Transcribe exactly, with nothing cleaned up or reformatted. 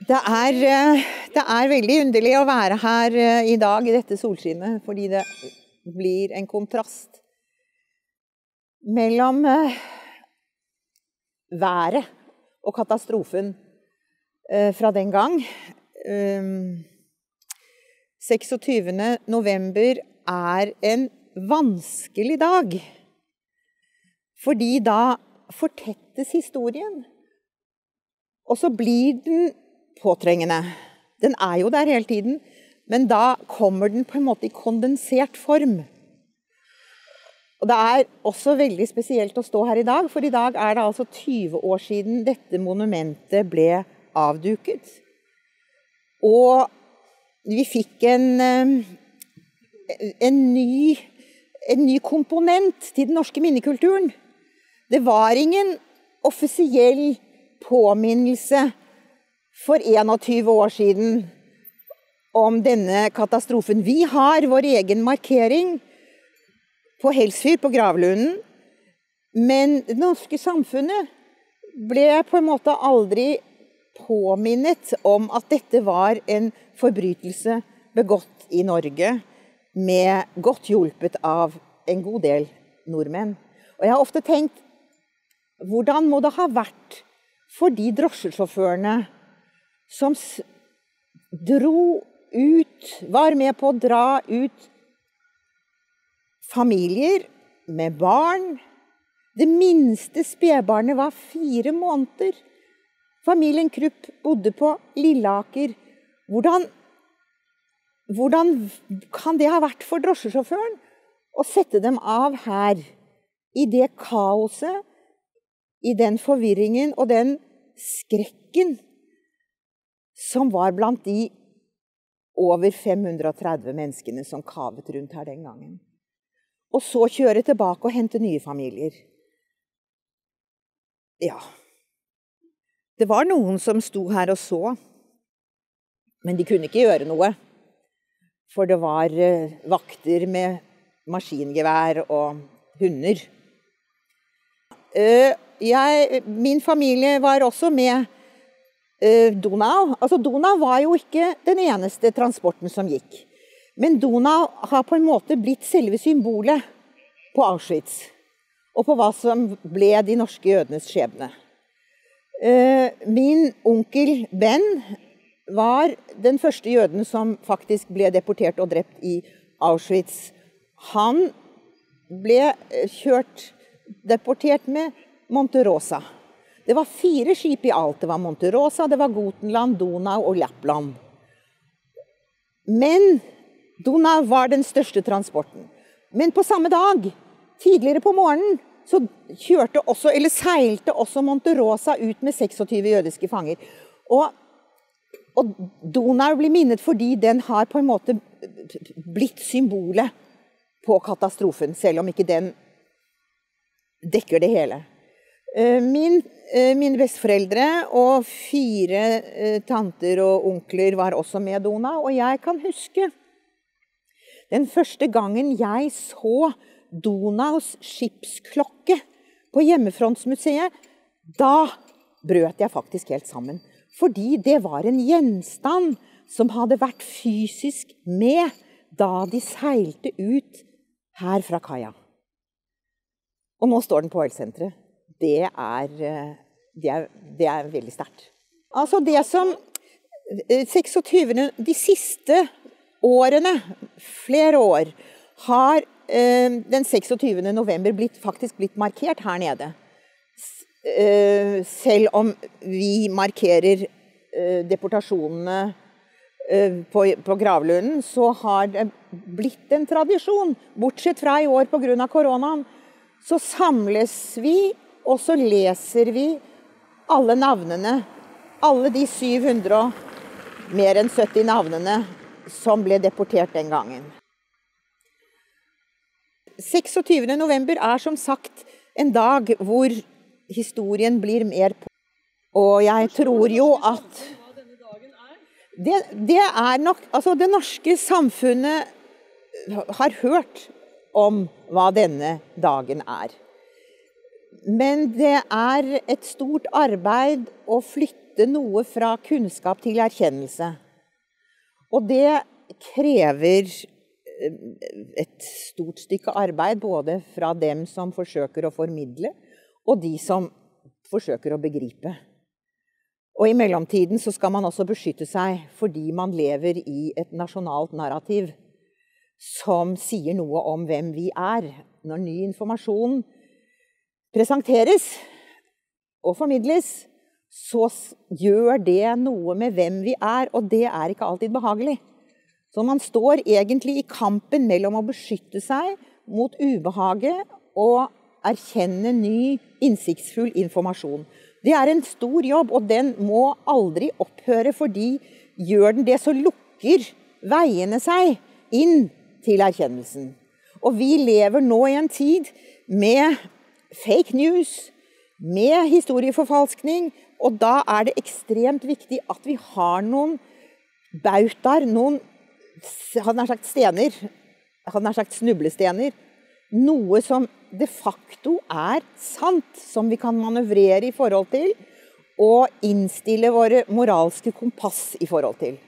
Det er, det er veldig underlig å være her i dag i dette solskinnet, fordi det blir en kontrast mellom været og katastrofen fra den gang. seksogtyvende november er en vanskelig dag, fordi da fortettes historien, og så blir den påtrengende. Den er jo der hele tiden, men da kommer den på en måte i kondensert form. Og det er også veldig spesielt å stå her i dag, for i dag er det altså tyve år siden dette monumentet ble avduket. Og vi fikk en, en, ny, en ny komponent til den norske minnekulturen. Det var ingen offisiell påminnelse for enogtyve år siden om denne katastrofen. Vi har vår egen markering på Helsfyr, på Gravlunden, men det norske samfunnet ble på en måte aldri påminnet om at dette var en forbrytelse begått i Norge, med godt hjulpet av en god del nordmenn. Og jeg har ofte tenkt, hvordan må det ha vært for de drosjesjåførene som dro ut, var med på å dra ut familier med barn. Det minste spedbarnet var fire måneder. Familien Krupp bodde på Lilleaker. Hvordan, hvordan kan det ha vært for drosjesjåføren å sette dem av her, i det kaoset, i den forvirringen og den skrekken som var blant de over fem hundre og tretti menneskene som kavet rundt her den gangen. Og så kjøre tilbake og hente nye familier. Ja, det var noen som sto her og så, men de kunne ikke gjøre noe, for det var vakter med maskingevær og hunder. Jeg, min familie var også med Donau. Altså Donau var jo ikke den eneste transporten som gikk. Men Donau har på en måte blitt selve symbolet på Auschwitz, og på hva som ble de norske jødenes skjebne. Min onkel Ben var den første jøden som faktisk ble deportert og drept i Auschwitz. Han ble kjørt, deportert med Monte Rosa. Det var fire skip i alt. Det var Monte Rosa, det var Gotenland, Donau og Lappland. Men Donau var den største transporten. Men på samme dag, tidligere på morgenen, så kjørte også, eller seilte også Monte Rosa ut med seksogtyve jødiske fanger. Og, og Donau blir minnet fordi den har på en måte blitt symbolet på katastrofen, selv om ikke den dekker det hele. Min, mine besteforeldre og fire tanter og onkler var også med Donau, og jeg kan huske den første gangen jeg så Donaus skipsklokke på Hjemmefrontsmuseet, da brøt jeg faktisk helt sammen. Fordi det var en gjenstand som hadde vært fysisk med da de seilte ut her fra kaia. Og nå står den på Oilsenteret. Det er, det, er, det er veldig sterkt. Altså det som seksogtyvende de siste årene, flere år, har eh, den seksogtyvende november blitt, faktisk blitt markert her nede. Eh, selv om vi markerer eh, deportasjonene eh, på, på Gravlunden, så har det blitt en tradisjon, bortsett fra i år på grunn av koronaen. Så samles vi, og så leser vi alle navnene, alle de syv hundre og mer enn sytti navnene som ble deportert den gangen. seksogtyvende november er som sagt en dag hvor historien blir mer på. Og jeg tror jo at det, det er nok, altså det norske samfunnet har hørt om hva denne dagen er. Men det er et stort arbeid å flytte noe fra kunnskap til erkjennelse. Og det krever et stort stykke arbeid, både fra dem som forsøker å formidle, og de som forsøker å begripe. Og i mellomtiden så skal man også beskytte seg, fordi man lever i et nasjonalt narrativ som sier noe om hvem vi er. Når ny informasjon presenteres og formidles, så gjør det noe med hvem vi er, og det er ikke alltid behagelig. Så man står egentlig i kampen mellom å beskytte seg mot ubehaget og erkjenne ny, innsiktsfull informasjon. Det er en stor jobb, og den må aldri opphøre, fordi gjør den det, så lukker veiene seg inn til erkjennelsen. Og vi lever nå i en tid med fake news, med historieforfalskning, og da er det ekstremt viktig at vi har noen bautaer, noen hadde nær sagt stener, hadde nær sagt snublestener, noe som de facto er sant, som vi kan manøvrere i forhold til, og innstille våre moralske kompass i forhold til.